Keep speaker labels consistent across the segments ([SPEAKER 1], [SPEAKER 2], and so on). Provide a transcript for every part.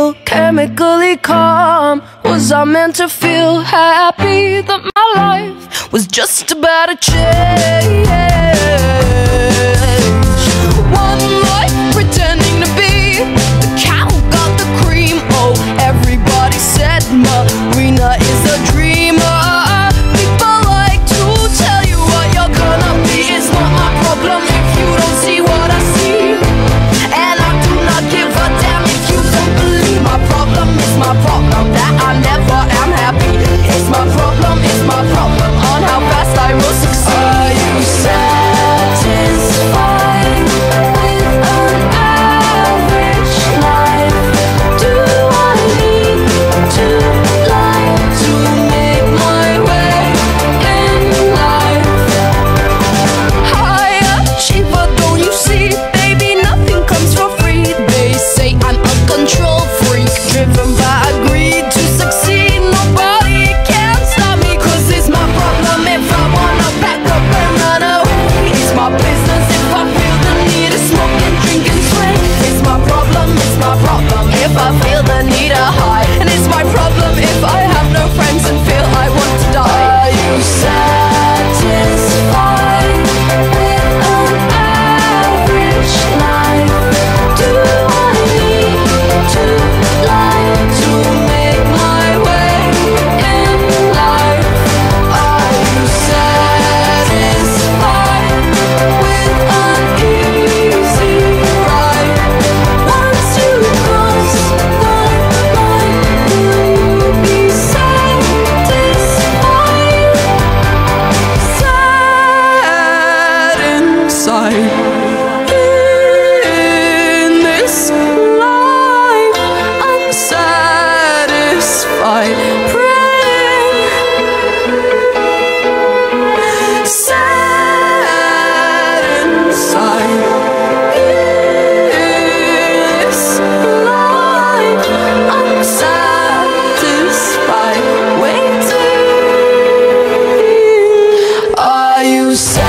[SPEAKER 1] feel chemically calm? Was I meant to feel happy that my life was just about to change? One life pretending to be the cow got the cream. Oh, everybody said Marina is a dreamer. People like to tell you what you're gonna be. It's not my problem if you don't see what I see, and I do not give a damn if you don't believe. My problem is my problem that I never am happy. It's my problem on how fast I will succeed. Are you satisfied with an average life? Do I need to lie to make my way in life? High achiever, don't you see? Baby, nothing comes for free. They say I'm a control freak, driven by greed to succeed. Nobody can stop me, 'cause it's my problem if I wanna pack up and run away. It's my business if I feel the need to smoke and drink and sway. It's my problem if I feel the need to hide. And it's my problem if I have no friends and feel I want to die. Are you satisfied with an average life? Do I need to lie to make my way in life? Are you satisfied with an easy ride? Once you cross the line, will you be satisfied? Sad inside. In this life, unsatisfied, praying. Sad inside. In this life, unsatisfied, waiting. Are you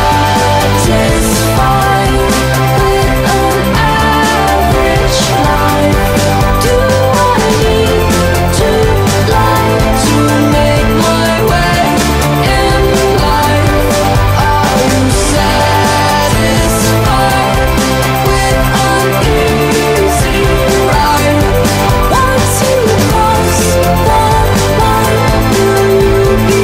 [SPEAKER 1] satisfied with an average life? Do I need to lie to make my way in life? Are you satisfied with an easy ride? Once you cross the line, will you be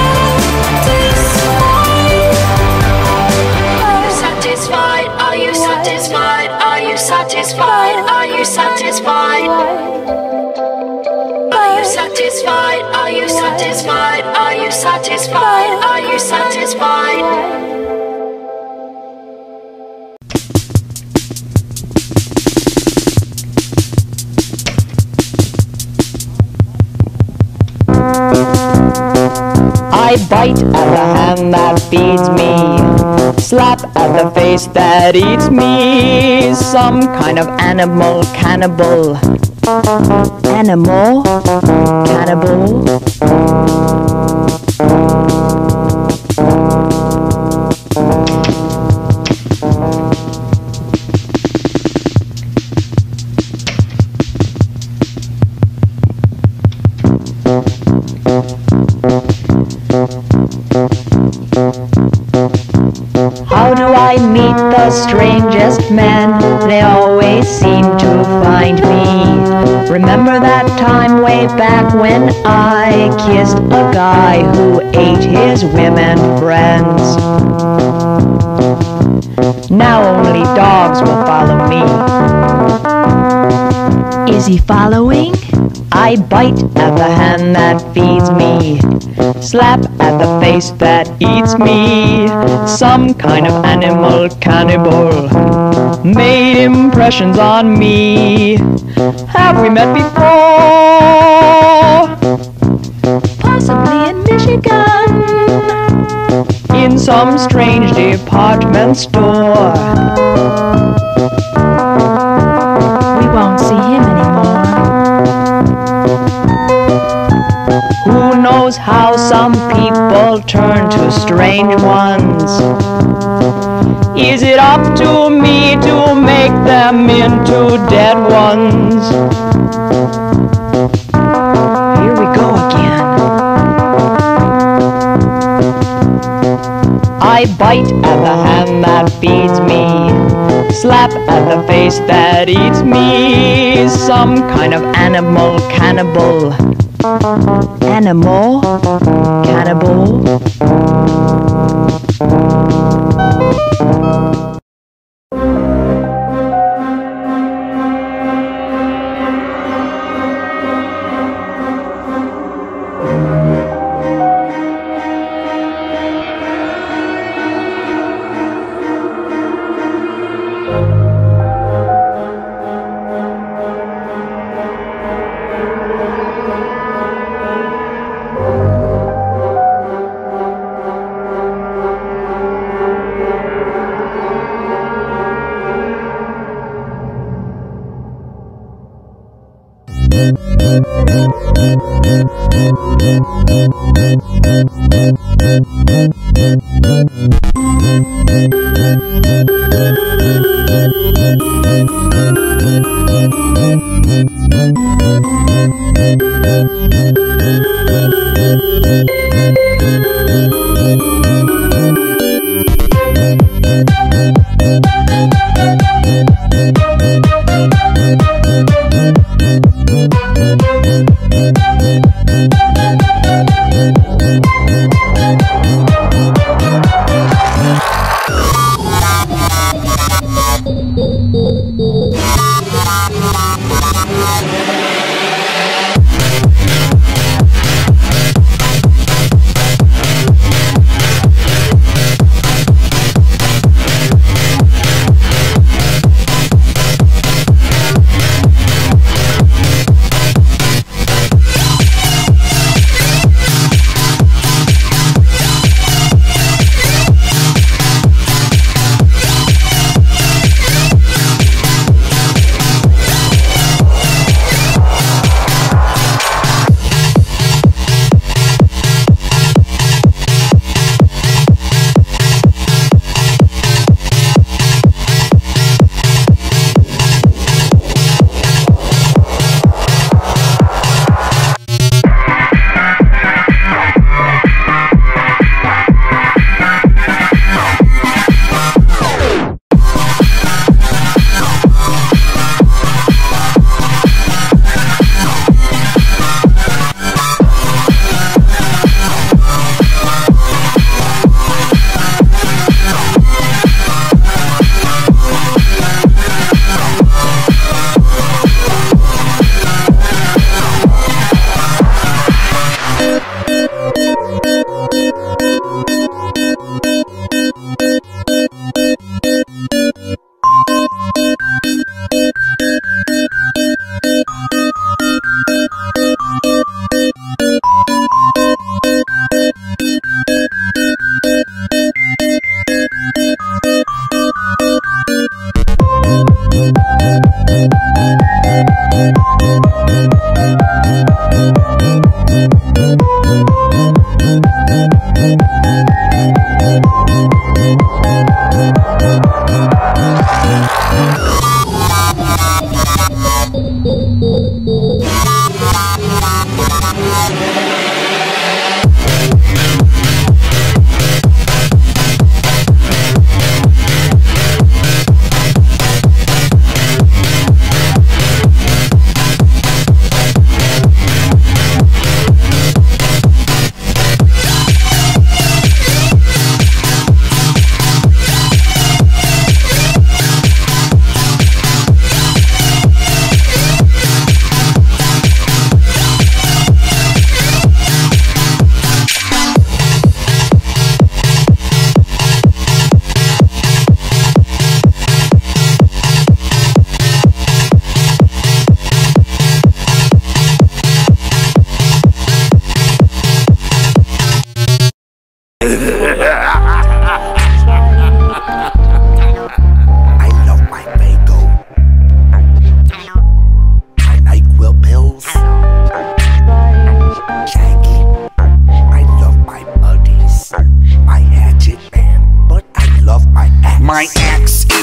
[SPEAKER 1] satisfied?
[SPEAKER 2] Are you satisfied? Are you satisfied? Are you satisfied? Are you satisfied? Are you satisfied? Are you satisfied? Are you satisfied? Are you satisfied?
[SPEAKER 3] I bite at the hand that feeds me, slap at the face that eats me. Some kind of animal cannibal. Animal cannibal. How do I meet the strangest men? They always seem to find me. Remember that time way back when I kissed a guy who ate his women friends? Now only dogs will follow me. Is he following? I bite at the hand that feeds me, slap at the face that eats me. Some kind of animal cannibal made impressions on me. Have we met before?
[SPEAKER 1] Possibly in Michigan,
[SPEAKER 3] In some strange department store.
[SPEAKER 1] we won't see him anymore.
[SPEAKER 3] Who knows knows how some people turn to strange ones? Is it up to me to make them into dead ones? Here we go again. I bite at the hand that feeds me, slap at the face that eats me. Some kind of animal cannibal. Animal cannibal.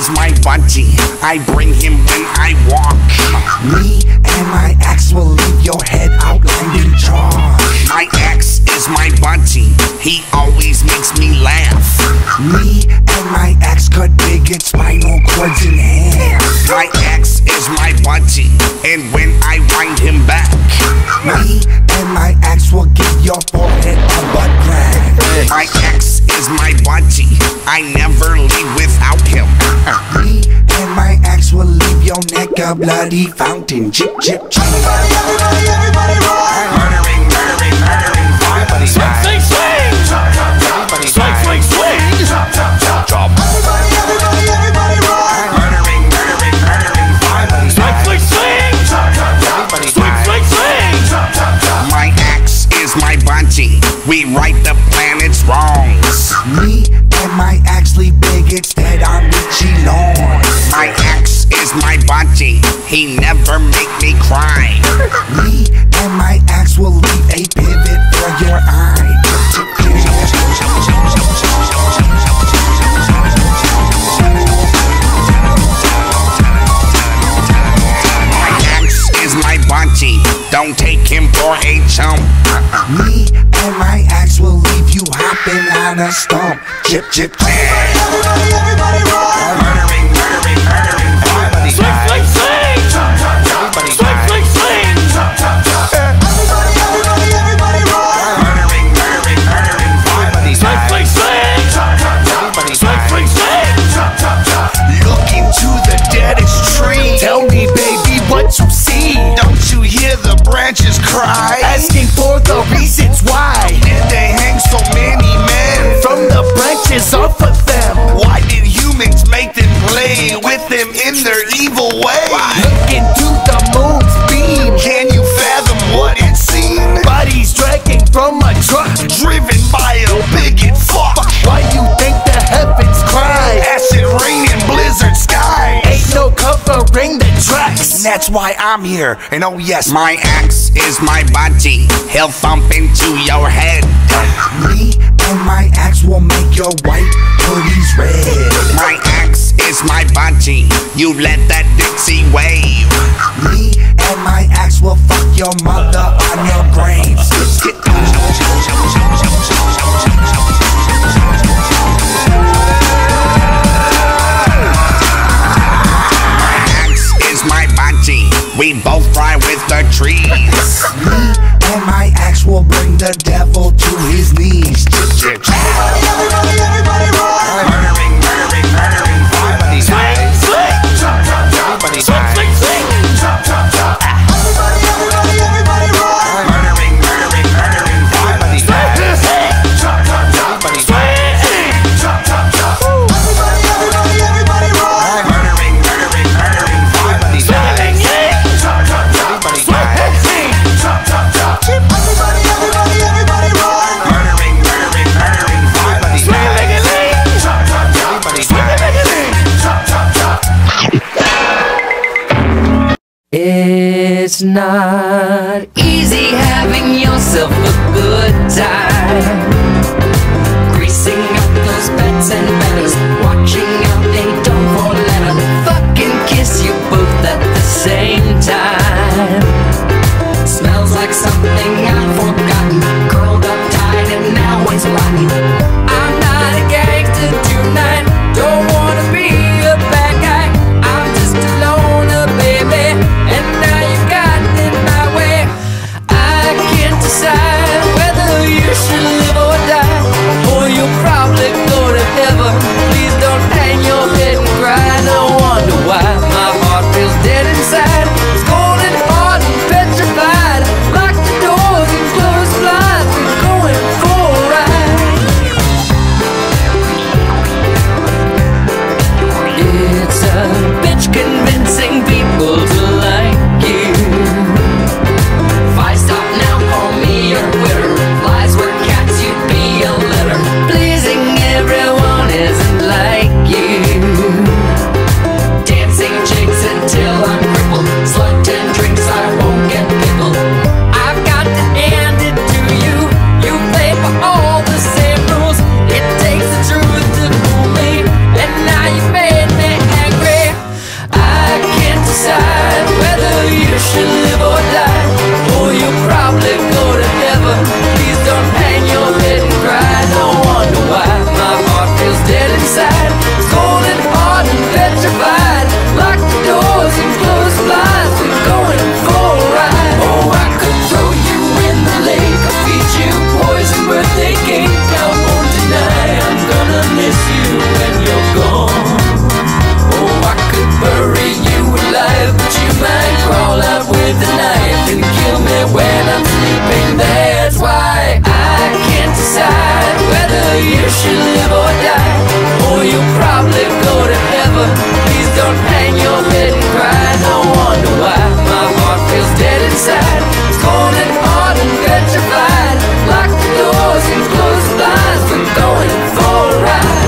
[SPEAKER 4] is my budgie. I bring him when I walk.
[SPEAKER 5] Me and my ex will leave your head outlined in chalk.
[SPEAKER 4] My ex is my budgie. He always makes me laugh.
[SPEAKER 5] Me and my ex could get spinal cords in half.
[SPEAKER 4] My ex is my budgie, and when I wind him back,
[SPEAKER 5] Me and my ex will give your forehead a butt crack.
[SPEAKER 4] my ex is my budgie. I never leave without him.
[SPEAKER 5] Me and my ex will leave your neck a bloody fountain. Chip, chip, chip.
[SPEAKER 4] Everybody rock. Murdering, murdering, murdering. Everybody
[SPEAKER 6] Swing, swing, swing.
[SPEAKER 4] Everybody
[SPEAKER 6] Swing, swing, swing.
[SPEAKER 4] Chop. Everybody rock. Murdering, murdering, murdering. Everybody
[SPEAKER 6] Swing, swing, swing.
[SPEAKER 4] Everybody
[SPEAKER 6] Swing, swing, swing.
[SPEAKER 4] My ex is my budgie. We right the planet's wrongs.
[SPEAKER 5] Me and my ex leave bigots dead on Richie lawn.
[SPEAKER 4] My ex is my budgie. He never make me cry.
[SPEAKER 5] Me and my ex will leave a pivot for your eye. Chip, chip,
[SPEAKER 4] My ex is my budgie. Don't take him for a chump.
[SPEAKER 5] Me and my ex will leave you hopping on a stump. Chip, chip, chip.
[SPEAKER 4] Everybody rock. Murdering, murdering, murdering. Everybody
[SPEAKER 6] Swing, swing, swing.
[SPEAKER 4] Everybody
[SPEAKER 6] Swing, swing, swing.
[SPEAKER 4] Everybody rock. Murdering, murdering, murdering. Everybody
[SPEAKER 6] Swing, swing, swing.
[SPEAKER 4] Everybody
[SPEAKER 6] Swing, swing, swing.
[SPEAKER 7] Look into the deadest tree. Tell me, baby, what you see. Don't you hear the branches cry? Asking for the reasons why. Did they hang so many men from the branches off of them? Why did humans make them play with them in their evil way? Look into the moon's beam. Can you fathom what it's seen? Bodies dragging from a truck, driven by a bigot fuck. Why you think the heavens cry? Acid rain and blizzard skies. Ain't no covering the tracks. And that's why I'm here. And oh yes,
[SPEAKER 4] My ex is my budgie. He'll thump into your head.
[SPEAKER 5] Me and my ex will make your white hoodies red.
[SPEAKER 4] My ex is my budgie. You let that Dixie wave.
[SPEAKER 5] Me and my ex will fuck your mother on your grave.
[SPEAKER 4] My ex is my budgie. We both fly with the trees.
[SPEAKER 5] Me and my ex will bring the devil to his knees. Chip, chip, chip.
[SPEAKER 4] Everybody rock. Murdering, murdering, murdering. Everybody
[SPEAKER 6] Swing, swing.
[SPEAKER 4] Everybody
[SPEAKER 6] Swing, swing, swing.
[SPEAKER 4] Everybody rock. Murdering, murdering, murdering. Everybody
[SPEAKER 6] Swing, swing.
[SPEAKER 4] Everybody Everybody rock. Murdering, murdering, murdering. Everybody
[SPEAKER 6] Swing, swing.
[SPEAKER 4] Everybody Everybody rock. Murdering, murdering, murdering. Everybody
[SPEAKER 8] It's not easy having yourself a good time. Greasing up those bets and betters, watching out they don't fall let 'em fucking kiss you both at the same time. Smells like something I've forgotten, curled up tight and now it's rotten. I'm not a gangster tonight, don't wanna be a bad guy. I'm just a loner, baby, and now you got in my way. I can't decide whether you should live or die, or you'll probably go to heaven. Please don't hang your head and cry. No wonder why my heart feels dead inside. It's cold and hard and petrified. Lock the doors and close the blinds. We're going for a ride. you should live or die, or you'll probably go to heaven. Please don't hang your head and cry. No wonder why my heart feels dead inside. It's cold and hard and petrified. Lock the doors and close the blinds. We're going for a ride.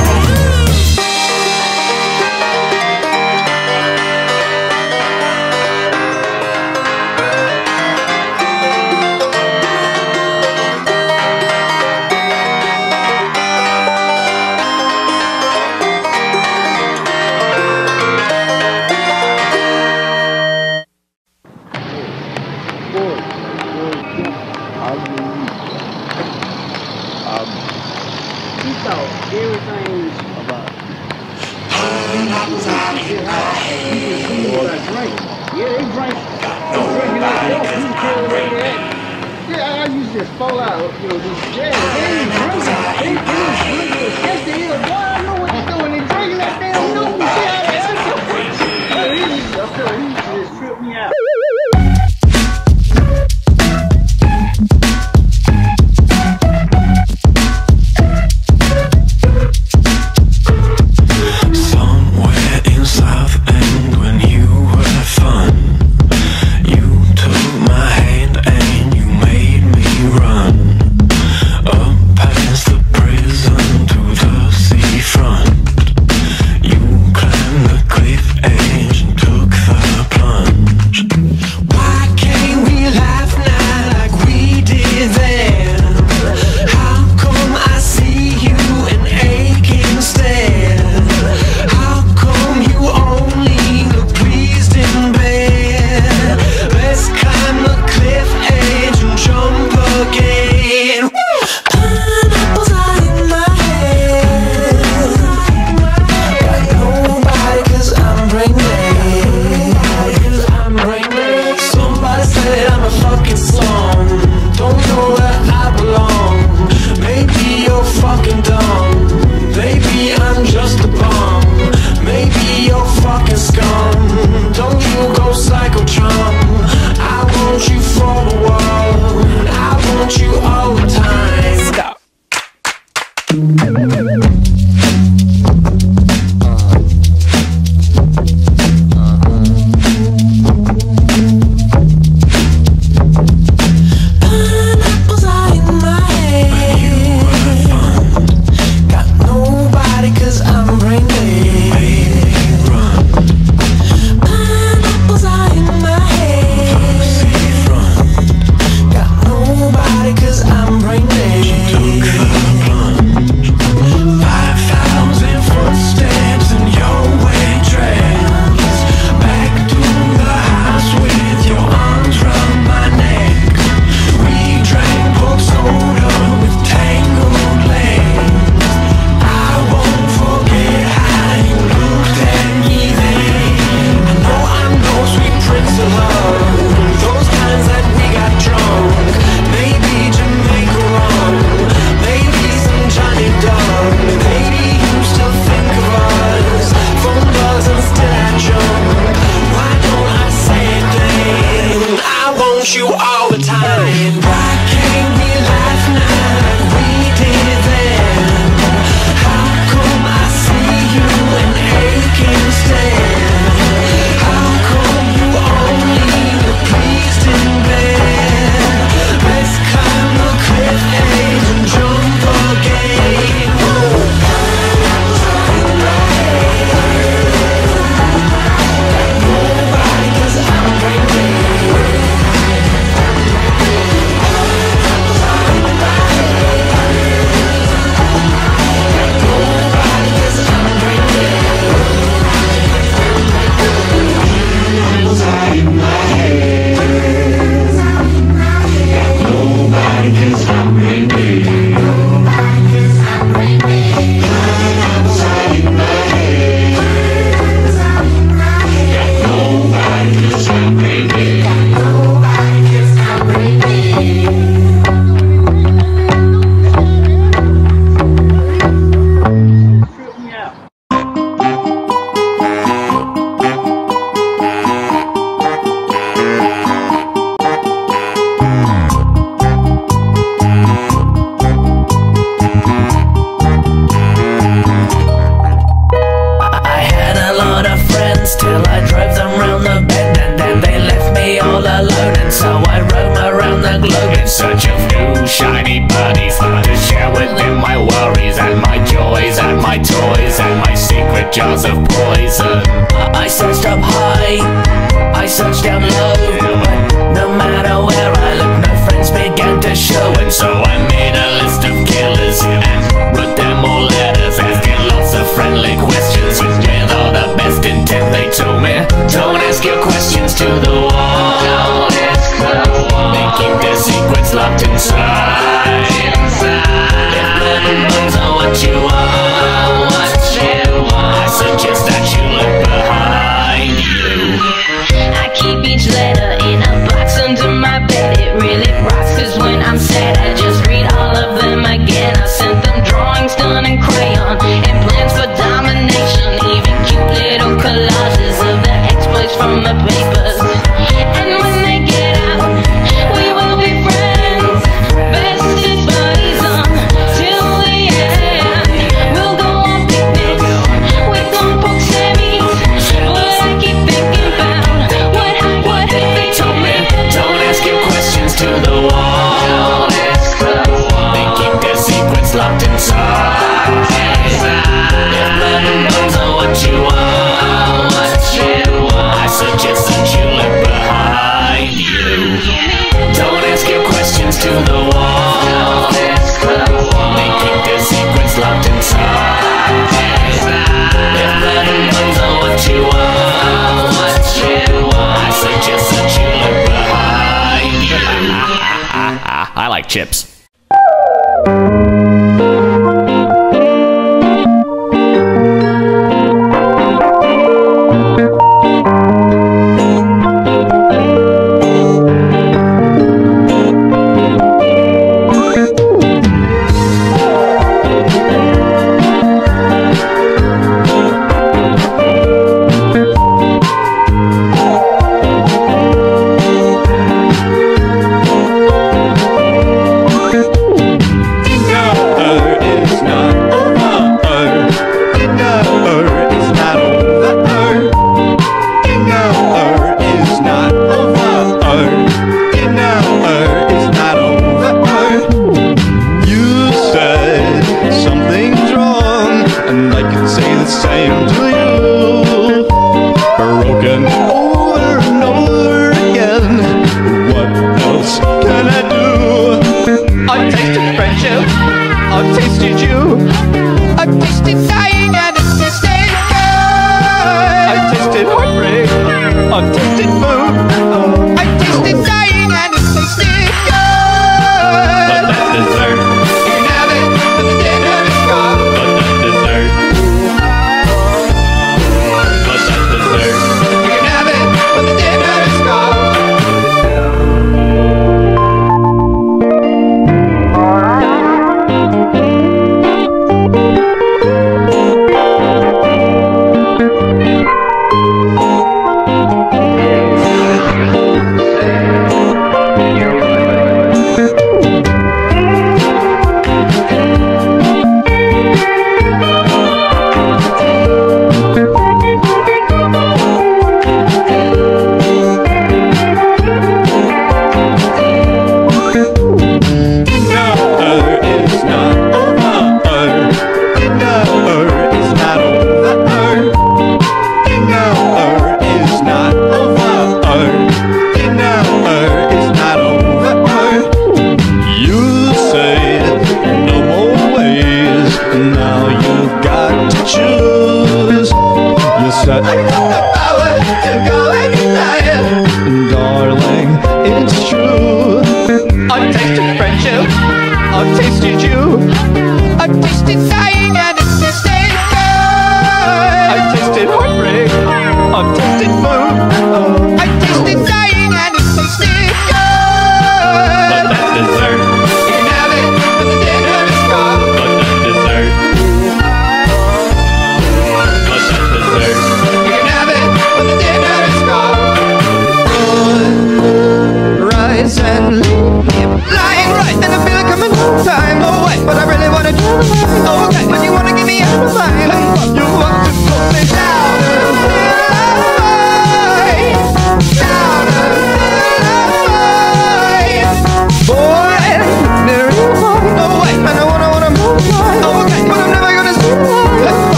[SPEAKER 9] and my worries and my joys and my toys and my secret jars of poison. I searched up high, I searched down low, but no matter where I looked, no friends began to show. And so I made a list of killers and wrote them all letters, asking lots of friendly questions with all the best intent. They told me, don't ask your questions to the wall, don't ask the wall. They keep their secrets locked inside. If blood and bones are what you want, I suggest that you look behind you.
[SPEAKER 8] I keep each letter in a box under my bed. It really rocks, cause when I'm sad I just read all of them again. I sent them drawings done in crayon and plans for domination, even cute little collages of the exploits from the papers. And when they get out, we will be friends, bested buddies till the end. We'll go on picnics, we're gonna poke Sammy's, but I keep thinking about what if they
[SPEAKER 9] Told me, don't ask your questions to the wall, don't ask the wall. They keep their secrets locked inside. If blood and bones are what you want, I suggest that you look behind you. Don't ask your questions to the wall, don't ask the wall. They keep their secrets locked inside. If blood and bones are what you want, I suggest that you look behind you. I like chips.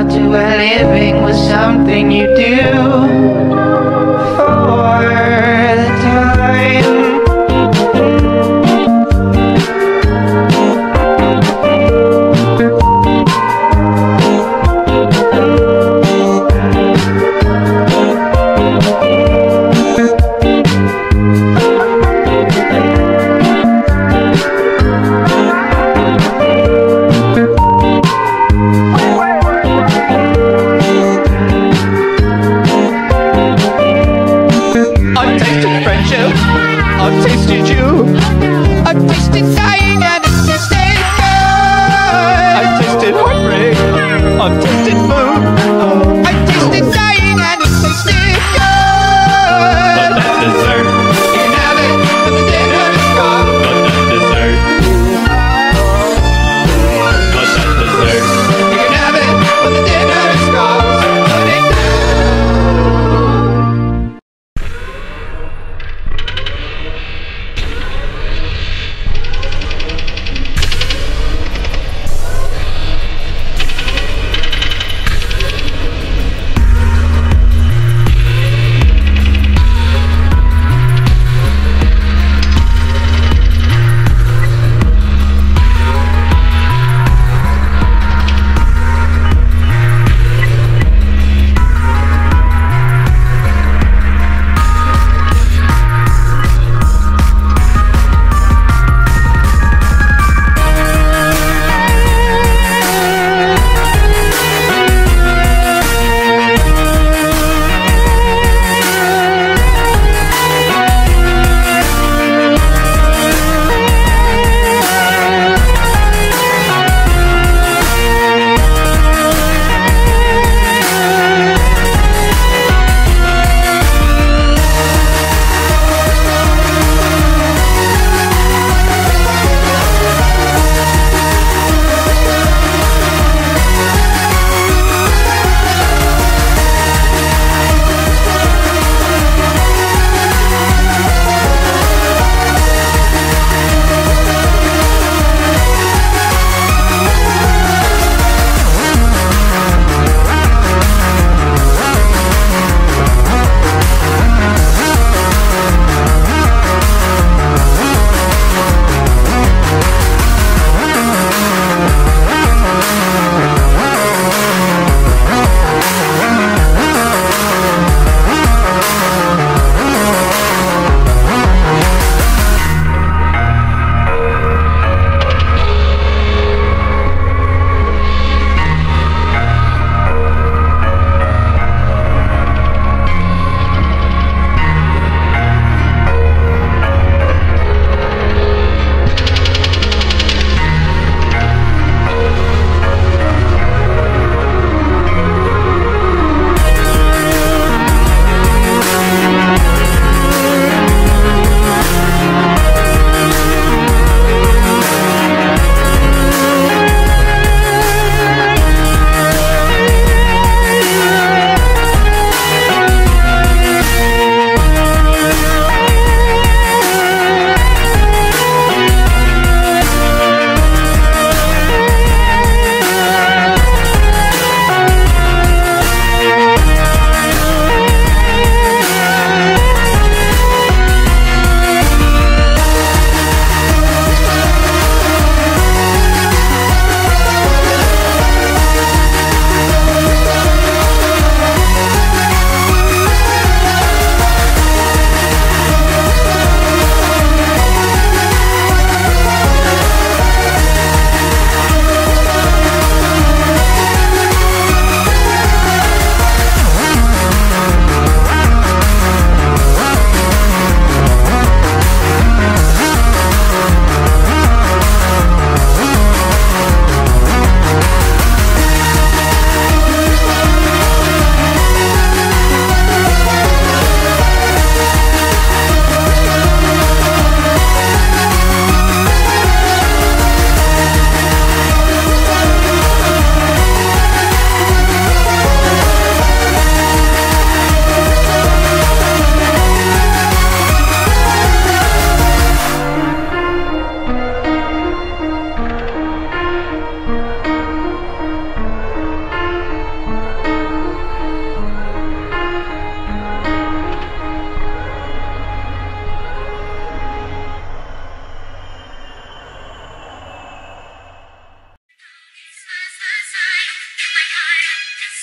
[SPEAKER 10] to a living was something you do for the time.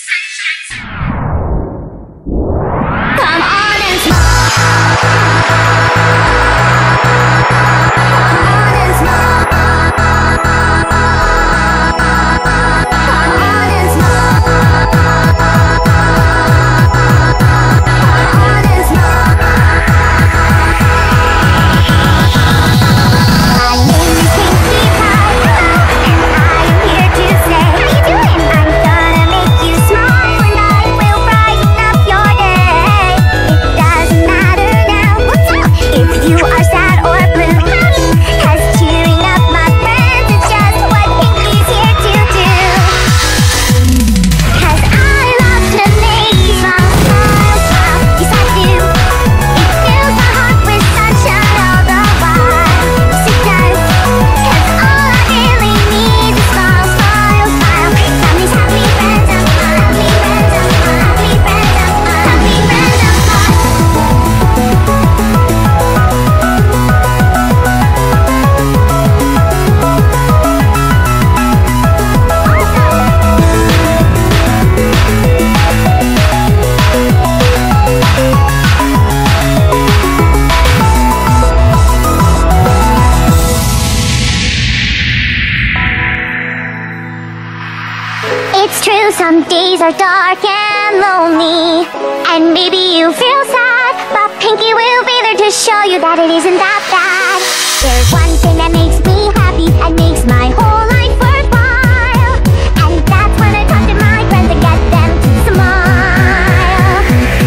[SPEAKER 2] Come on and smile. It's true, some days are dark and lonely, and maybe you feel sad, but Pinky will be there to show you that it isn't that bad. There's one thing that makes me happy and makes my whole life worthwhile, and that's when I talk to my friends and get them to smile.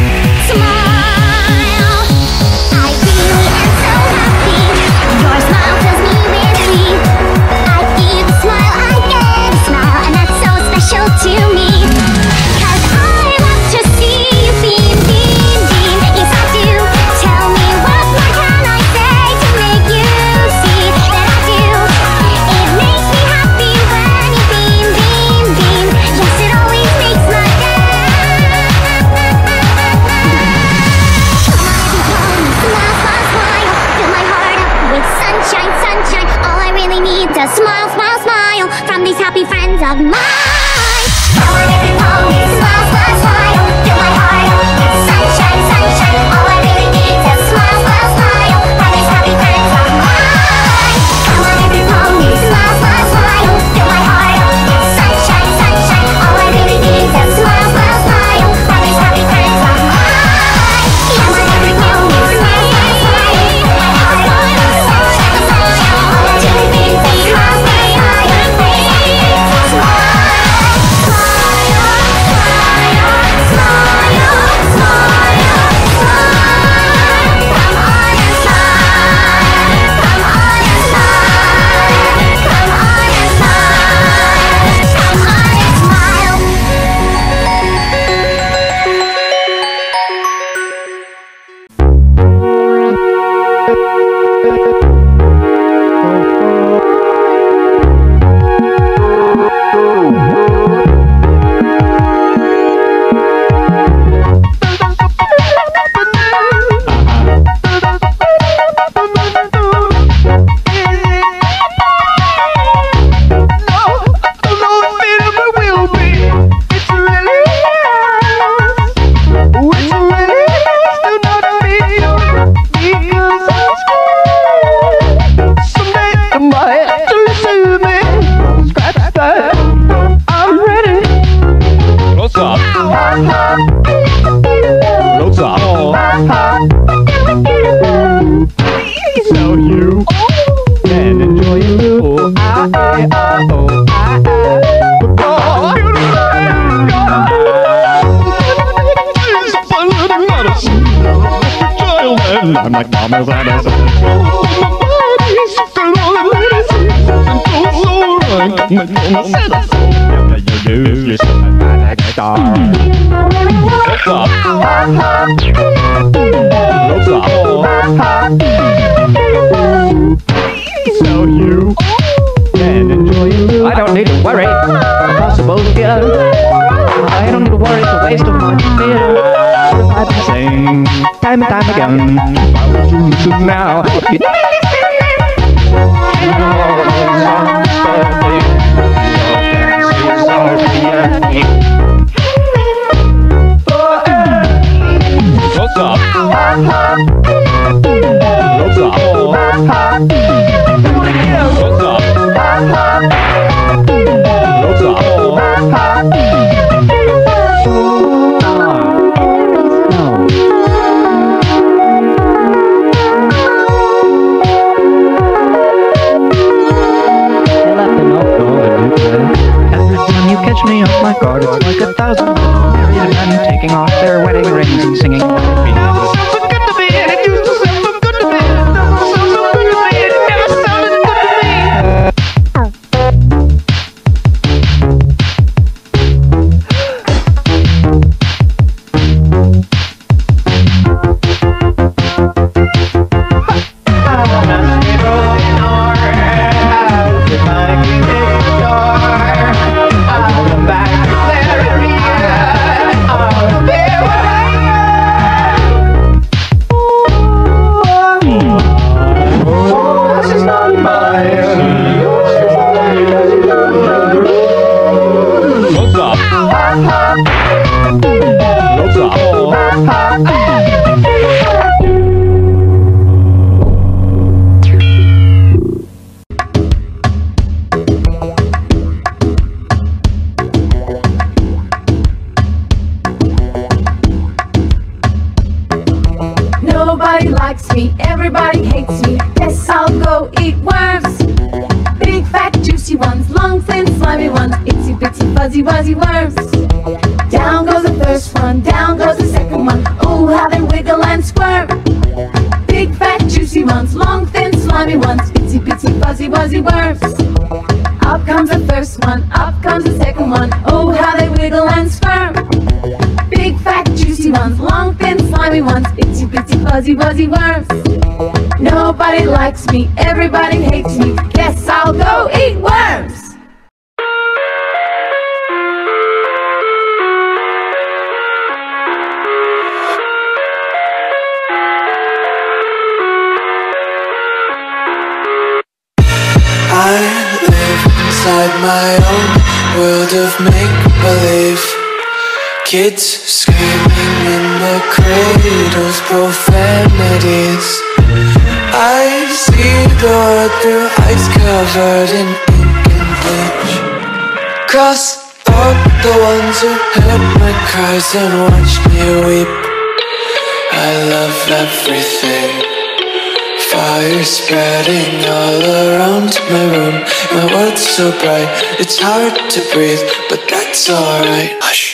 [SPEAKER 2] Smile. I really am so happy. Your smile fills me with glee. I give a smile, I get a smile, and that's so special to me. 'Cause I love to see you beam, beam, beam. Yes, I do. Tell me what more can I say to make you see that I do. It makes me happy when you beam, beam, beam. Yes, it always makes my day. Come on, everybody, smile, smile, smile. Fill my heart up with sunshine, sunshine. All I really need is a smile, smile, smile from these happy friends of mine. Come on, everybody, smile, smile, smile. Fill my heart up with sunshine, sunshine. All I really need is a smile, smile, smile from these happy friends of mine. Come on, everybody, smile, smile, smile. Fill my heart up with sunshine, sunshine. All I really need is a smile, smile, smile from these happy friends of mine. Come on, everybody, smile, smile, smile. Fill my heart up with sunshine, sunshine. All I really need is a smile, smile, smile.
[SPEAKER 11] So you can enjoy you. I'm like Mama's So you can enjoy you. I don't need to worry about possible fear. I don't need to worry, it's a waste of my fear. I've been saying time and time again, why would you listen now? me off my guard. It's like 1,000 married men taking off their wedding rings and singing. Now it sounds so good to me, and it used to sound so good to me. It doesn't sound so good to me, and it never sounded good to me.
[SPEAKER 1] Nobody likes me, everybody hates me. Guess I'll go eat worms. Big fat juicy ones, long thin slimy ones, itsy bitsy fuzzy wuzzy worms. Down goes the first one, down goes the second one. Oh, how they wiggle and squirm. Big fat juicy ones, long thin slimy ones, itsy bitsy fuzzy wuzzy worms. Up comes the first one, up comes the second one. Oh, how they wiggle and squirm. Big fat juicy ones, long thin slimy ones, itsy bitsy fuzzy wuzzy worms. Nobody likes me, everybody hates me. Guess I'll go eat worms.
[SPEAKER 12] I live inside my own world of make-believe. Kids screaming in their cradles, profanities. I see the world through ice covered in ink and bleach. Cross out the ones who heard my cries and watched me weep. I love everything. Fire spreading all around my room. My world's so bright, it's hard to breathe, but that's alright. Hush.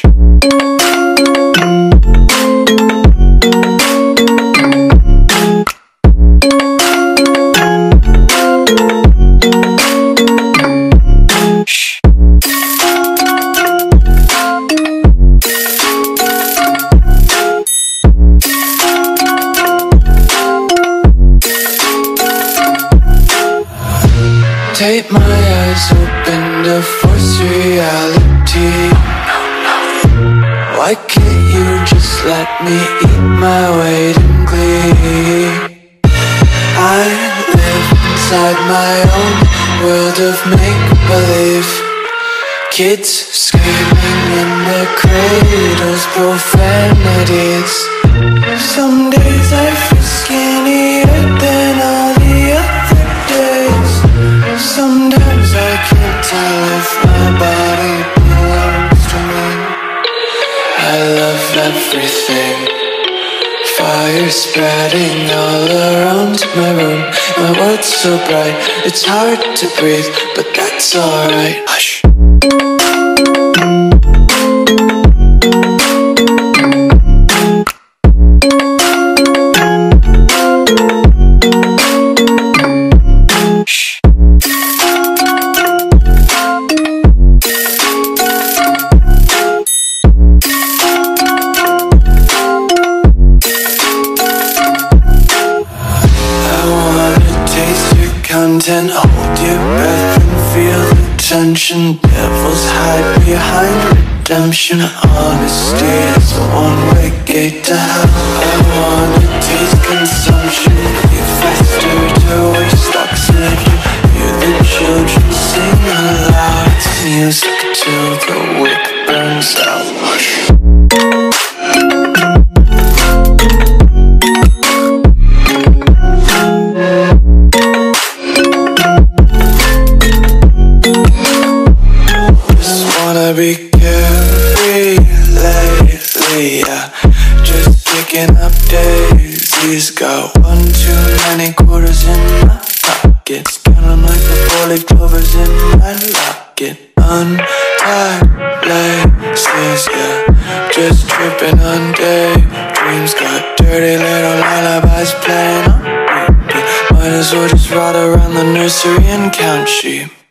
[SPEAKER 12] Tape my eyes open to force reality. Why can't you just let me eat my weight in glee? I live inside my own world of make-believe. Kids screaming in their cradles, profanities. Some days I feel skinnier than all the other days. Sometimes I can't tell if my body belongs to me. I love everything. Fire spreading all around my room. My world's so bright, it's hard to breathe, but that's alright. Hush. And hold your breath and feel the tension. Devils hide behind redemption. Honesty is a one-way gate to hell. I wanna taste consumption. Be faster to waste oxygen. Hear the children sing aloud. It's music till the wick burns out. Hush. Be carefree lately, yeah. Just picking up daisies. Got 1 too many quarters in my pockets. Counting like the 4-leaf clovers in my locket. Untied eyes, yeah. Just tripping on daydreams. Got dirty little lullabies playing on repeat. Might as well just ride around the nursery and count sheep.